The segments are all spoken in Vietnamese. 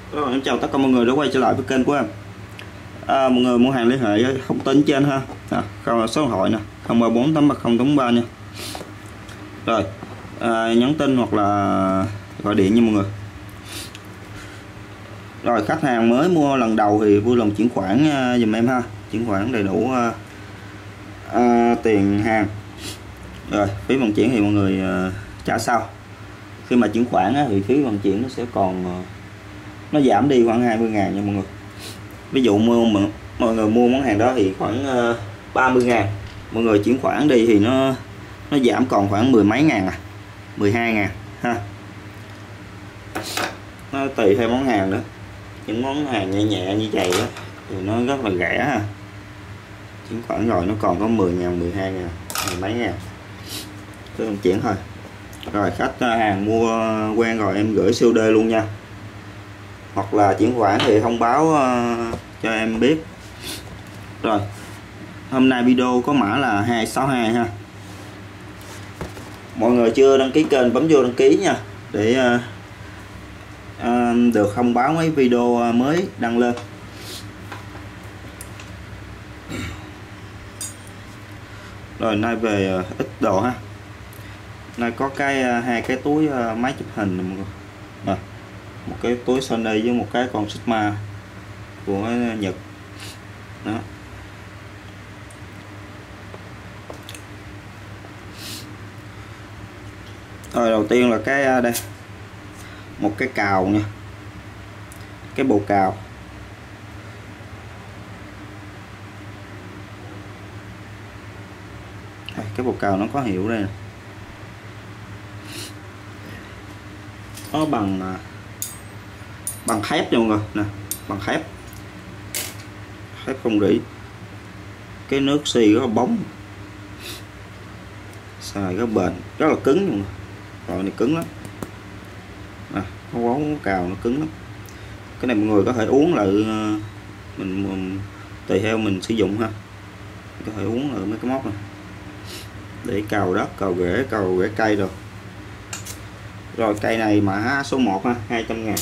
Rồi, em chào tất cả mọi người đã quay trở lại với kênh của em. Mọi người mua hàng liên hệ thông tin trên ha, số điện thoại nè 03483083 nha. Rồi nhắn tin hoặc là gọi điện nha mọi người. Rồi khách hàng mới mua lần đầu thì vui lòng chuyển khoản dùm em ha, chuyển khoản đầy đủ tiền hàng. Rồi phí vận chuyển thì mọi người trả sau. Khi mà chuyển khoản thì phí vận chuyển nó sẽ còn nó giảm đi khoảng 20.000 nha mọi người. Ví dụ mọi người mua món hàng đó thì khoảng 30.000, mọi người chuyển khoản đi thì nó giảm còn khoảng mười mấy ngàn 12.000 ha. Nó tùy theo món hàng nữa. Những món hàng nhẹ nhẹ như vậy đó thì nó rất là rẻ ha. Chuyển khoản rồi nó còn có 10.000, 12.000, mười mấy ngàn. Cứ vận chuyển thôi. Rồi khách hàng mua quen rồi em gửi COD luôn nha, hoặc là chuyển khoản thì thông báo cho em biết. Rồi hôm nay video có mã là 262 ha. Mọi người chưa đăng ký kênh bấm vô đăng ký nha, để được thông báo mấy video mới đăng lên. Rồi nay về ít đồ ha. Nay có hai cái túi máy chụp hình này mọi người. Rồi, một cái túi Sony với một cái con Sigma của Nhật đó. Rồi đầu tiên là cái đây, một cái cào nha, cái bộ cào. Đây, cái bộ cào nó có hiệu đây nè, nó bằng thép nha mọi người nè, bằng thép không rỉ. Cái nước xi rất là bóng, xài rất bền, rất là cứng mọi người. Rồi này cứng lắm nè, nó bóng cào nó cứng lắm. Cái này mọi người có thể uống lại, mình tùy theo mình sử dụng ha, có thể uống lại mấy cái móc này để cào đất, cào rễ cây rồi. Rồi cây này mã số 1 ha, 200.000.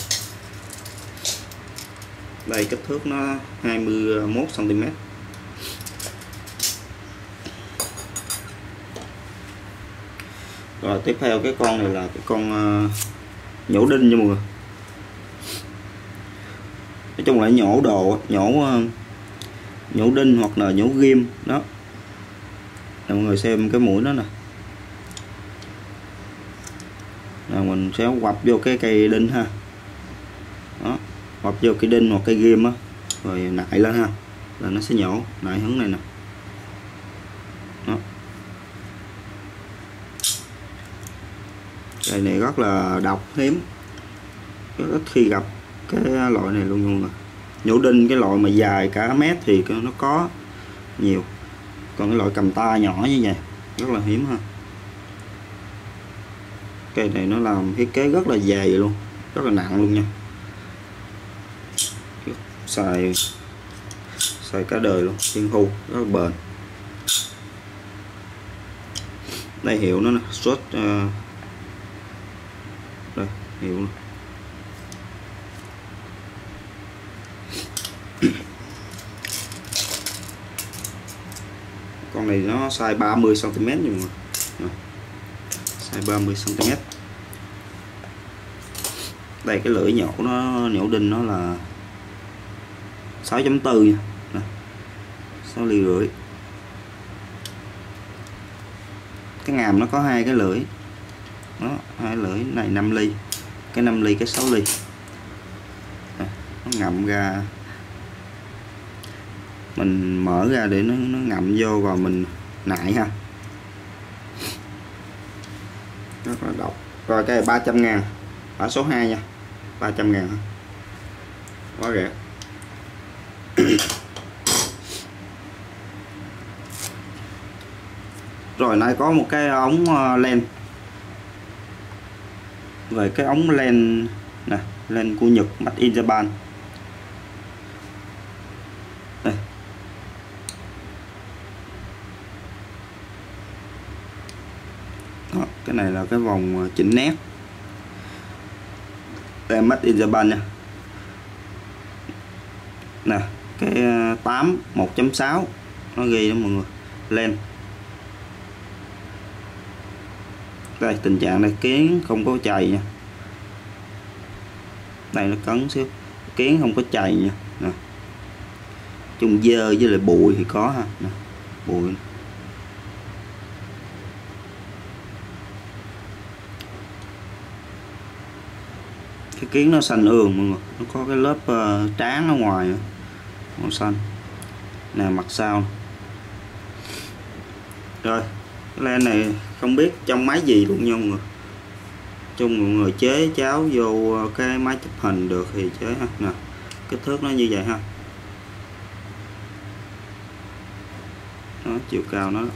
Đây kích thước nó 21 cm. Rồi tiếp theo cái con này là cái con nhổ đinh nha mọi người. Nói chung là nhổ đồ, nhổ đinh hoặc là nhổ ghim đó. Để mọi người xem cái mũi nó nè. Rồi mình sẽ quặp vô cái cây đinh ha. Đó, quặp vô cây đinh hoặc cây ghim á, rồi nại lên ha, là nó sẽ nhổ nại hướng này nè. Đó. Cây này rất là độc, hiếm, rất ít khi gặp cái loại này luôn mọi người. Nhổ đinh cái loại mà dài cả mét thì nó có nhiều, còn cái loại cầm tay nhỏ như vậy rất là hiếm ha. Cây này nó làm thiết kế rất là dày luôn, rất là nặng luôn nha, xài cả đời luôn, thiên thu rất là bền. Đây hiệu nó nè, short đây hiệu này. Con này nó size 30 cm nha mọi người. Size 30 cm. Đây cái lưỡi nhổ nhổ đinh nó là 6.4 nha. Nè, 6,5 ly. Cái ngàm nó có hai cái lưỡi. Đó, hai lưỡi này 5 ly. Cái 5 ly, cái 6 ly. Nè, nó ngậm ra. Mình mở ra để nó ngậm vô rồi mình nại ha. Rất là độc. Rồi cái này 300.000, ở số 2 nha, 300.000 ha, quá rẻ. Rồi nay có một cái ống len. Về cái ống len nè, len của Nhật, Made in Japan. Đây. Đó, cái này là cái vòng chỉnh nét. Đây Made in Japan nha. nè, cái 8 1.6 nó ghi đó mọi người, len. Đây tình trạng này kiến không có chày nha, đây nó cấn xíu, kiến không có chày nha nè. Chung dơ với lại bụi thì có ha nè, bụi. Cái kiến nó xanh ương mọi người, nó có cái lớp trán ở ngoài nữa, màu xanh nè, mặt sau. Rồi cái len này không biết trong máy gì luôn nha mọi người, chung mọi người chế cháo vô cái máy chụp hình được thì chế ha nè, kích thước nó như vậy ha. Đó, chiều cao nó.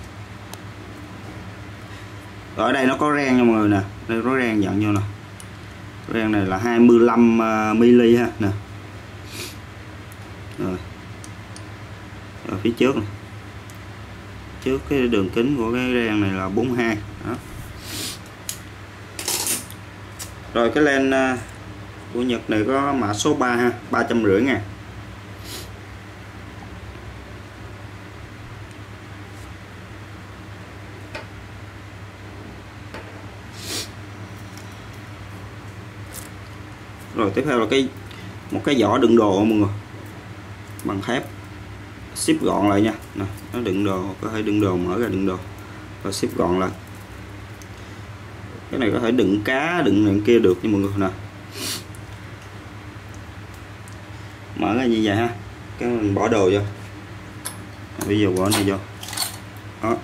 Rồi ở đây nó có ren nha mọi người nè, đây có ren dặn vô nè, ren này là 25 mm ha nè. Rồi ở phía trước này, trước cái đường kính của cái ren này là 42 đó. Rồi cái len của Nhật này có mã số 3 ha, 350.000. Rồi tiếp theo là một cái vỏ đựng đồ mọi người, bằng thép, ship gọn lại nha nè, nó đựng đồ, có thể đựng đồ, mở ra đựng đồ và ship gọn lại. Cái này có thể đựng cá, đựng này kia được nha mọi người nè. Mở ra như vậy ha, cái mình bỏ đồ vô, bây giờ bỏ này vô đó,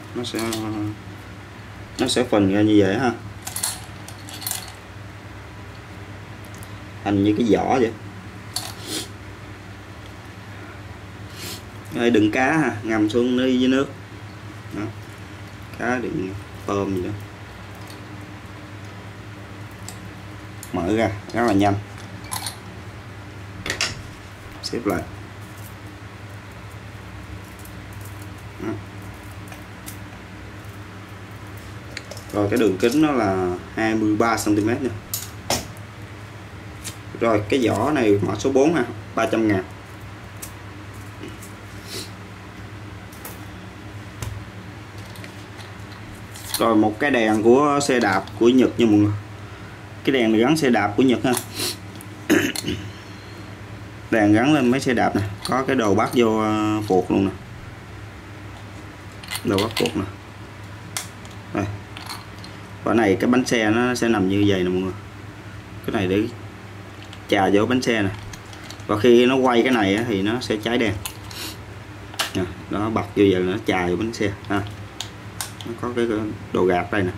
nó sẽ phình ra như vậy ha, thành như cái vỏ vậy. Đây đựng cá ha, ngâm xuống dưới nước đó. Cá đựng tôm gì đó, mở ra rất là nhanh, xếp lại đó. Rồi cái đường kính nó là 23 cm nha. Rồi cái vỏ này mã số 4 ha, 300.000. Rồi một cái đèn của xe đạp của Nhật nha mọi người, cái đèn này gắn xe đạp của Nhật ha. Đèn gắn lên mấy xe đạp nè, có cái đầu bắt vô phuộc luôn nè, đầu bắt phuộc nè. Đây. Và này cái bánh xe nó sẽ nằm như vậy nè mọi người, cái này để chà vô bánh xe nè, và khi nó quay cái này thì nó sẽ cháy đèn nè, đó bật vô vậy nó chà vô bánh xe ha. Nó có cái đồ gạt đây nè.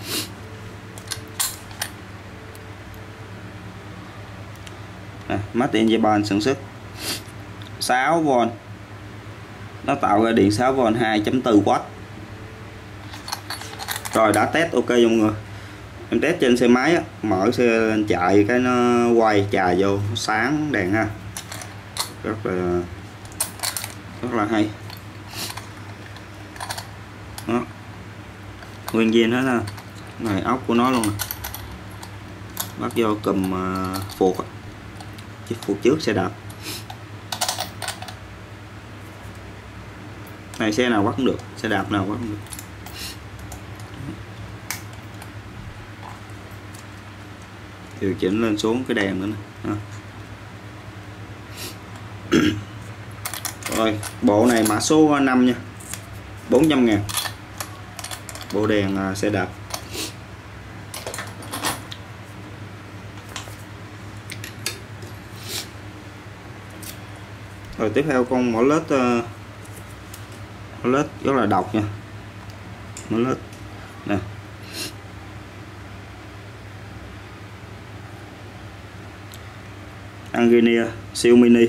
Made in Japan sản xuất, 6V, nó tạo ra điện 6V 2.4W. Rồi đã test ok cho mọi người, em test trên xe máy á, mở xe lên chạy cái nó quay chà vô, nó sáng đèn ha, rất là hay đó, nguyên zin hết ha. Này ốc của nó luôn nè, bắt vô cùm phuộc phuộc trước xe đạp này, xe nào bắt cũng được, xe đạp nào bắt cũng được. Điều chỉnh lên xuống cái đèn nữa nè. Rồi bộ này mã số 5 nha, 400.000, bộ đèn xe đạp. Rồi tiếp theo con mỏ lết, rất là độc nha, mỏ lết nè. Anginia siêu mini,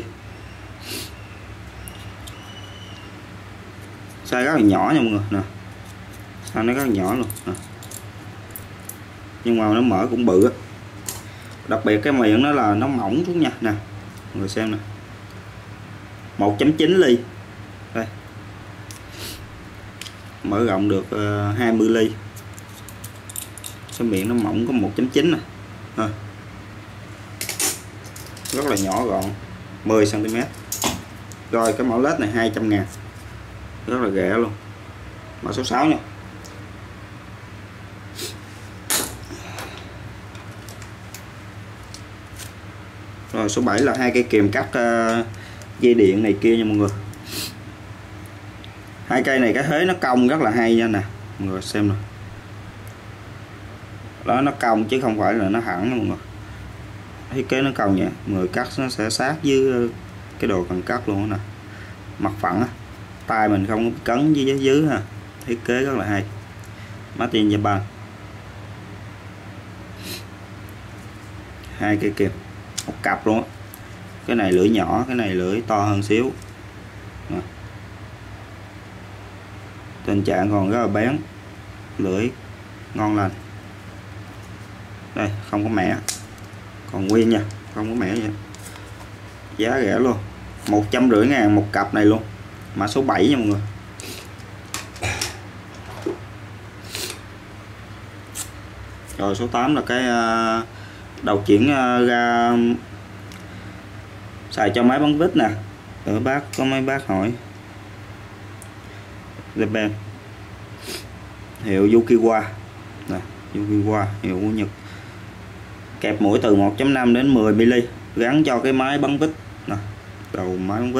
size rất là nhỏ nha mọi người nè, size nó rất là nhỏ luôn nè, nhưng mà nó mở cũng bự á. Đặc biệt cái miệng nó là nó mỏng xuống nha nè, mọi người xem nè, 1.9 ly đây, mở rộng được 20 ly, cái miệng nó mỏng có 1.9 nè, rất là nhỏ gọn, 10 cm. Rồi cái mẫu led này 200.000, rất là rẻ luôn. Mã số 6 nha. Rồi số 7 là hai cây kìm cắt dây điện này kia nha mọi người. Hai cây này cái thế nó cong rất là hay nha nè mọi người xem nè. Đó, nó cong chứ không phải là nó hẳn nha mọi người. Thiết kế nó cong nha, người cắt nó sẽ sát với cái đồ cần cắt luôn nè. Mặt phẳng á, tay mình không có cấn với dưới ha. Thiết kế rất là hay. Made in Japan. Hai cây kìm một cặp luôn á. Cái này lưỡi nhỏ, cái này lưỡi to hơn xíu nè. Tình trạng còn rất là bén, lưỡi ngon lành. Đây không có mẻ, còn nguyên nha, không có mẻ gì. Giá rẻ luôn, 150.000 một cặp này luôn. Mã số 7 nha mọi người. Rồi số 8 là cái đầu chuyển ra xài cho máy bắn vít nè. Ở bác có mấy bác hỏi Japan, hiệu Yukiwa nè, Yukiwa hiệu của Nhật. Kẹp mũi từ 1.5 đến 10 mm, gắn cho cái máy bắn vít nè, đầu máy bắn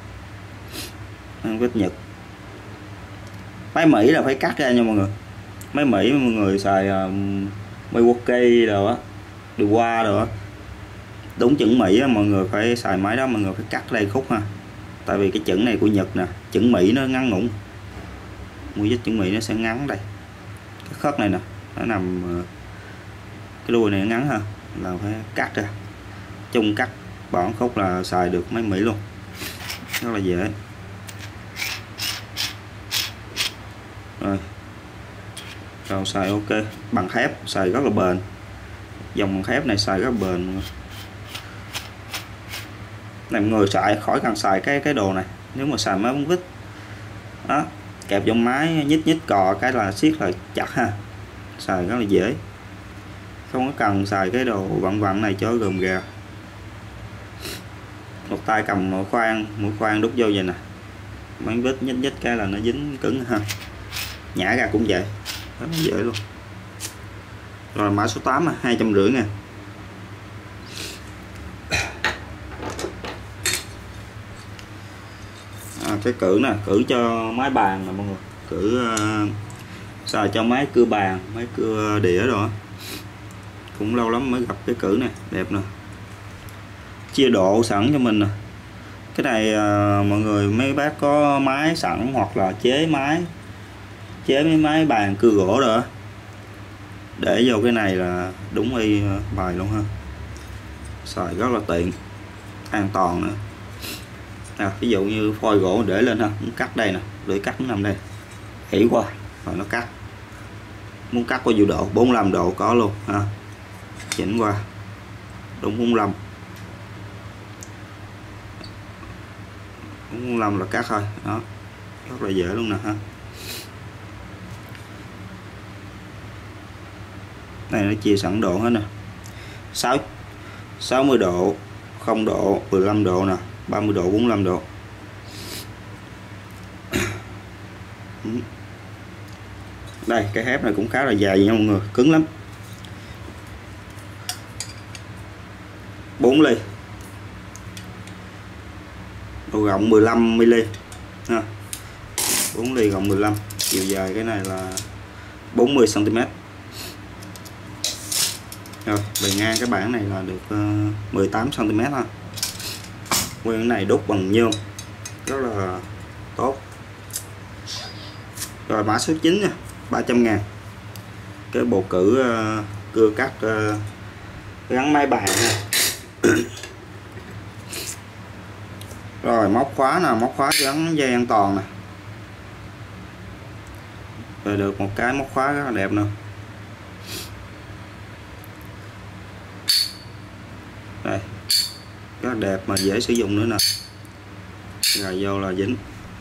vít Nhật. Máy Mỹ là phải cắt ra nha mọi người. Máy Mỹ mọi người xài Milwaukee rồi á, điều qua rồi á, đúng chuẩn Mỹ á, mọi người phải xài máy đó, mọi người phải cắt đây khúc ha. Tại vì cái chữ này của Nhật nè, chữ Mỹ nó ngắn ngủn, mũi vít chữ Mỹ nó sẽ ngắn đây. Cái khớp này nè, nó nằm cái đuôi này nó ngắn ha, là phải cắt ra. Chung cắt bỏ khúc là xài được máy Mỹ luôn, rất là dễ. Rồi xài ok, bằng thép xài rất là bền. Dòng bằng thép này xài rất là bền. Này mọi người xài khỏi cần xài cái đồ này. Nếu mà xài máy bắn vít đó, kẹp trong máy nhích cò cái là siết là chặt ha, xài rất là dễ, không có cần xài cái đồ vặn này cho gồm gà. Một tay cầm mũi khoan đút vô vậy nè, máy vít nhích cái là nó dính cứng ha. Nhả ra cũng vậy, rất là dễ luôn. Rồi mã số 8 là 250.000. Cái cử nè, cử cho máy bàn nè mọi người, cử xài cho máy cưa bàn, máy cưa đĩa rồi. Cũng lâu lắm mới gặp cái cử này, đẹp nè, chia độ sẵn cho mình nè. Cái này mọi người mấy bác có máy sẵn hoặc là chế mấy máy bàn cưa gỗ rồi để vô cái này là đúng y bài luôn ha. Xài rất là tiện, an toàn nữa. Ví dụ như phôi gỗ để lên ha, muốn cắt đây nè, lưỡi cắt nó nằm đây, hỉ qua rồi nó cắt. Muốn cắt qua nhiêu độ, 45 độ có luôn ha, chỉnh qua đúng 45 là cắt thôi đó, rất là dễ luôn nè ha. Này nó chia sẵn độ hết nè, 60 độ, 0 độ, 15 độ nè, 30 độ, 45 độ. Đây cái thép này cũng khá là dài nha mọi người, cứng lắm. 4 ly, độ rộng 15 mm ha. 4 ly rộng 15, chiều dài cái này là 40 cm. Rồi bề ngang cái bảng này là được 18 cm ha. Nguyên cái này đúc bằng nhôm rất là tốt. Rồi mã số 9 nha, 300.000. Cái bộ cử cưa cắt gắn máy bàn nha. Rồi móc khóa nè, móc khóa gắn dây an toàn nè. Rồi được một cái móc khóa rất là đẹp nè. Đây, rất là đẹp mà dễ sử dụng nữa nè. Rồi vô là dính.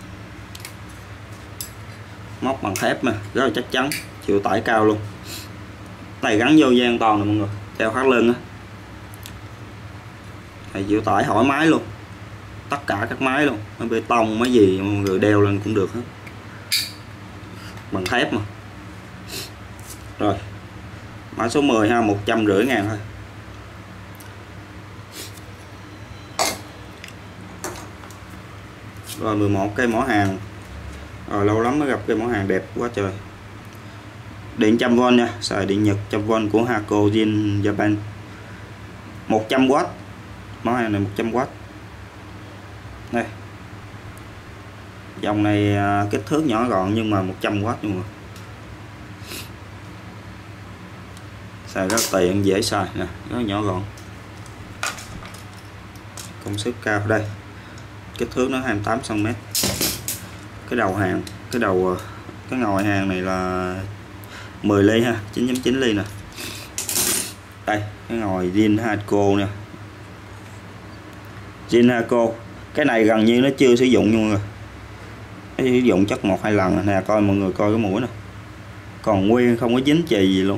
Móc bằng thép mà rất là chắc chắn, chịu tải cao luôn. Này gắn vô dây an toàn nè mọi người, đeo thắt lưng á, này chịu tải thoải mái luôn. tất cả các máy luôn, máy bê tông, máy gì mọi người đeo lên cũng được hết, bằng thép mà. Rồi mã số 10 ha, 150.000 thôi. Rồi 11 cây mỏ hàng. Rồi lâu lắm mới gặp cây mỏ hàng đẹp quá trời. Điện 100V nha, xài điện Nhật 100V của Hako Jin Japan. 100W. Mỏ hàng này 100W. Đây. Dòng này kích thước nhỏ gọn nhưng mà 100W luôn rồi. Xài rất tiện, dễ xài nè, rất nhỏ gọn. Công suất cao. Đây. Kích thước nó 28cm. Cái đầu hàng, cái ngòi hàng này là 10 ly ha, 9.9 ly nè. Đây, cái ngòi Jin Hako nè. Jin Hako. Cái này gần như nó chưa sử dụng luôn rồi. Nó sử dụng chắc 1-2 lần nè, coi mọi người coi cái mũi nè. Còn nguyên, không có dính chì gì luôn.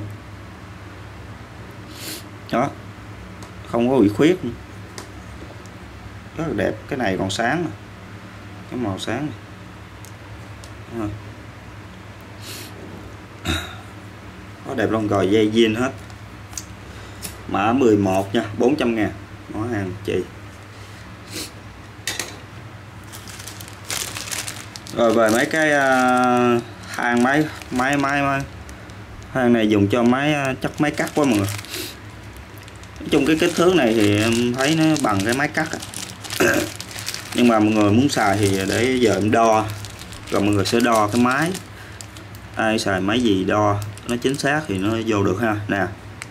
Đó. Không có bị khuyết. Rất là đẹp, cái này còn sáng nè. Cái màu sáng này. Có đẹp luôn, rồi dây zin hết. Mã 11 nha, 400.000. Mỏ hàng chị. Rồi về mấy cái hàng máy hàng này dùng cho máy chắc máy cắt quá mọi người. Nói chung cái kích thước này thì em thấy nó bằng cái máy cắt. Nhưng mà mọi người muốn xài thì để giờ em đo, rồi mọi người sẽ đo cái máy, ai xài máy gì đo nó chính xác thì nó vô được ha. Nè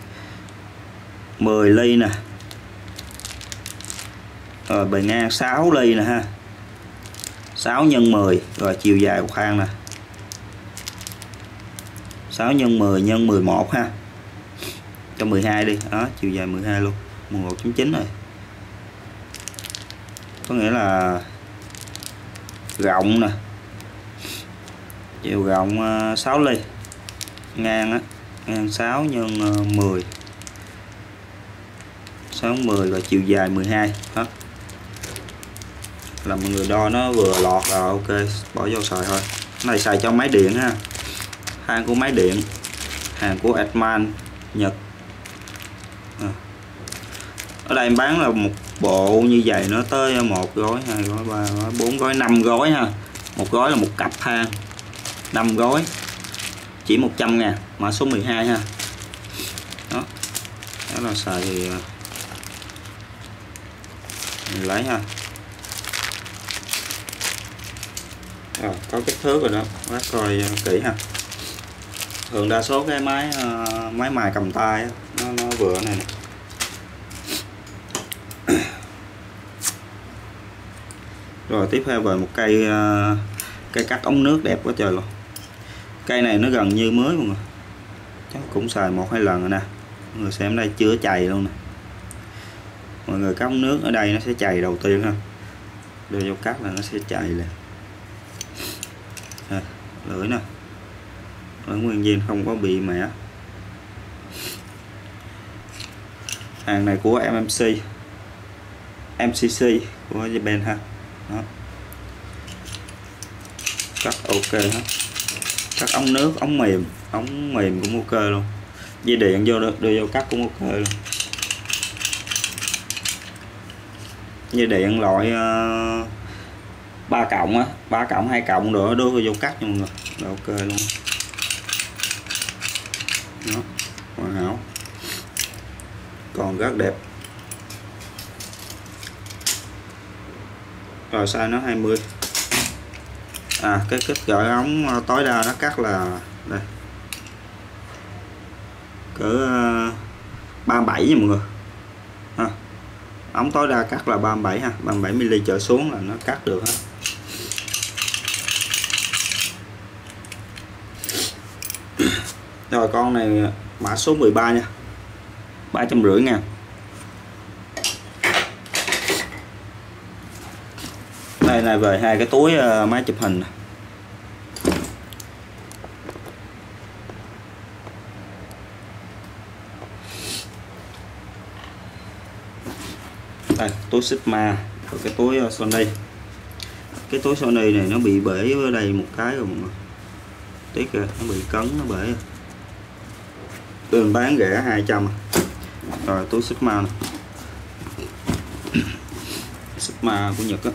10 ly nè, rồi bề ngang 6 ly nè ha, 6 x 10, rồi chiều dài của khoang nè 6 x 10 x 11 ha, cho 12 đi đó, chiều dài 12 luôn, 11.9 rồi. Có nghĩa là rộng nè, chiều rộng 6 ly, ngang á, ngang 6 x 10, 6 10 và chiều dài 12 đó. Là mọi người đo nó vừa lọt rồi, ok, bỏ vô xài thôi. Cái này xài cho máy điện ha, hàng của máy điện, hàng của Edman Nhật. Ở đây em bán là một bộ như vậy nó tới 1 gói, 2 gói, 3 gói, 4 gói, 5 gói ha. Một gói là một cặp than, 5 gói chỉ 100.000, mã số 12 ha. Đó. Đó là xài thì mình lấy ha. Rồi, có kích thước rồi đó, bác coi kỹ ha. Thường đa số cái máy mài cầm tay á, nó vừa này nè. Rồi tiếp theo về một cây cắt ống nước đẹp quá trời luôn. Cây này nó gần như mới mọi người, chắc cũng xài 1-2 lần rồi nè. Mọi người xem đây, chưa chày luôn nè. Mọi người cắt ống nước ở đây nó sẽ chày đầu tiên ha, đưa vô cắt là nó sẽ chày lên. Lưỡi nè, lưỡi nguyên viên không có bị mẻ. Hàng này của MCC của Japan ha. Đó. Cắt ok hết, cắt ống nước, ống mềm cũng ok luôn, dây điện vô đưa vô cắt cũng ok luôn. Dây điện loại 3 cộng á, 3 cộng 2 cộng rồi đưa vô cắt nha mọi người, là ok luôn. Đó, hoàn hảo, còn rất đẹp. Rồi size nó 20. Cái kích cỡ ống tối đa nó cắt là đây, cỡ 37 nha mọi người ha. Ống tối đa cắt là 37 ha, 37 mm trở xuống là nó cắt được hết. Rồi con này mã số 13 nha, 350.000. Đây là về hai cái túi máy chụp hình. Đây, túi Sigma Rồi cái túi Sony, cái túi Sony này nó bị bể ở đây một cái rồi mọi người, tiếc kìa, nó bị cấn, nó bể. Đường bán rẻ 200. Rồi túi Sigma này. Sigma của Nhật á.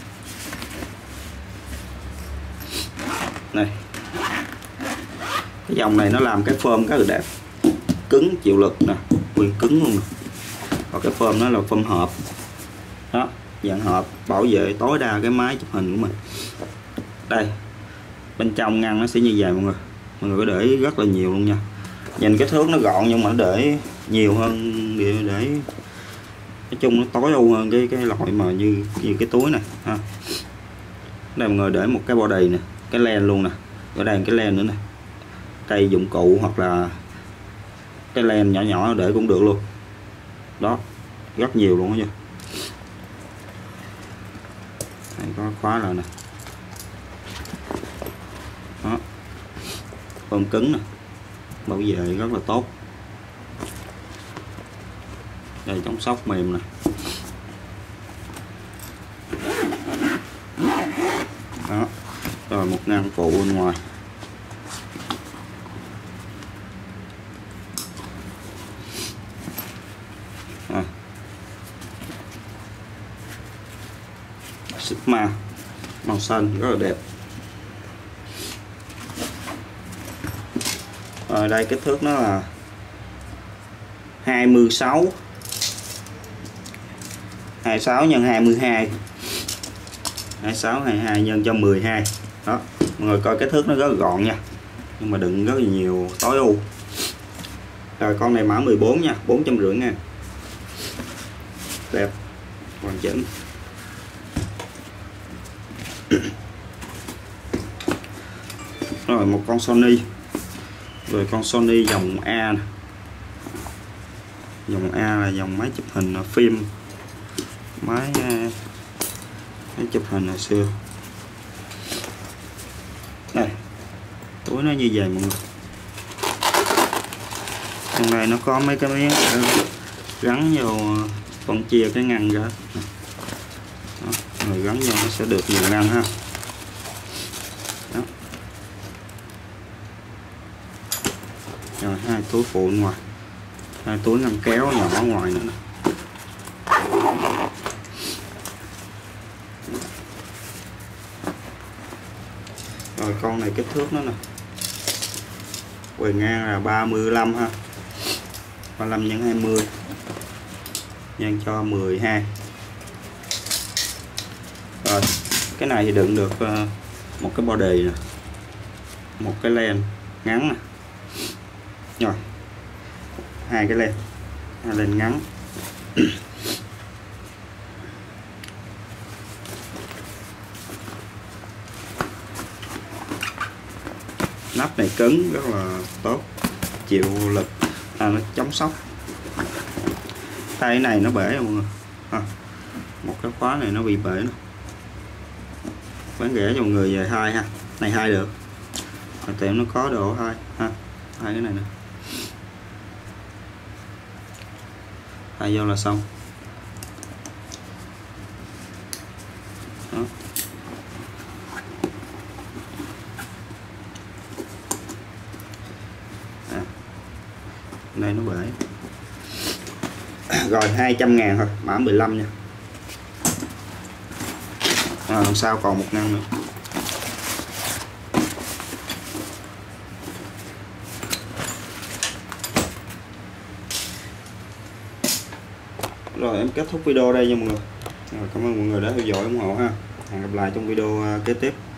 Này, cái dòng này nó làm cái phơm rất là đẹp, cứng chịu lực nè, quyền cứng luôn nè. Và cái phơm nó là phơm hộp đó, dạng hộp, bảo vệ tối đa cái máy chụp hình của mình. Đây, bên trong ngăn nó sẽ như vậy mọi người có để rất là nhiều luôn nha. Nhìn cái thước nó gọn nhưng mà nó để nhiều hơn, để nói chung nó tối ưu hơn cái loại mà như cái túi này ha. Đây mọi người để một cái body nè, cái len luôn nè, ở đây cái len nữa nè, cây dụng cụ hoặc là cái len nhỏ nhỏ để cũng được luôn đó, rất nhiều luôn đó nha. Đây, có khóa lại nè đó, phơm cứng nè, bảo vệ rất là tốt. Đây chống sốc mềm nè. Đó. Rồi một ngăn phụ bên ngoài. À. Sigma màu xanh rất là đẹp. Rồi đây kích thước nó là 26 x 22, 26 22 nhân cho 12 đó. Mọi người coi cái thước nó rất là gọn nha, nhưng mà đựng rất là nhiều, tối ưu. Rồi con này mã 14 nha, 450 nha, đẹp, hoàn chỉnh. Rồi một con Sony, rồi con Sony dòng A này. Dòng A là dòng máy chụp hình phim, máy chụp hình hồi xưa. Đây, túi nó như vậy mọi người. Trong này nó có mấy cái miếng gắn vô phân chia cái ngăn ra. Đó, rồi gắn vô nó sẽ được nhiều ngăn ha. Đó. Rồi hai túi phụ ngoài, hai túi ngăn kéo nhỏ ở ngoài nữa nè. Rồi con này kích thước nó nè, bề ngang là 35 ha, 35 x 20 nhân cho 12. Rồi cái này thì đựng được một cái body nè, một cái len ngắn nè, rồi hai cái len, hai len ngắn. Nắp này cứng rất là tốt, chịu lực, nó chống sốc. Tay này nó bể rồi mọi người ha. Một cái khóa này nó bị bể nè, bán rẻ cho mọi người về hai ha, này hai được, ở tiệm nó có độ hai ha, hai cái này nè, hai vô là xong. Đó. Đây nó bể. Rồi 200.000 thôi, mã 15 nha. Đằng sau còn một ngăn nữa. Rồi em kết thúc video đây nha mọi người. Rồi, cảm ơn mọi người đã theo dõi ủng hộ ha. Hẹn gặp lại trong video kế tiếp.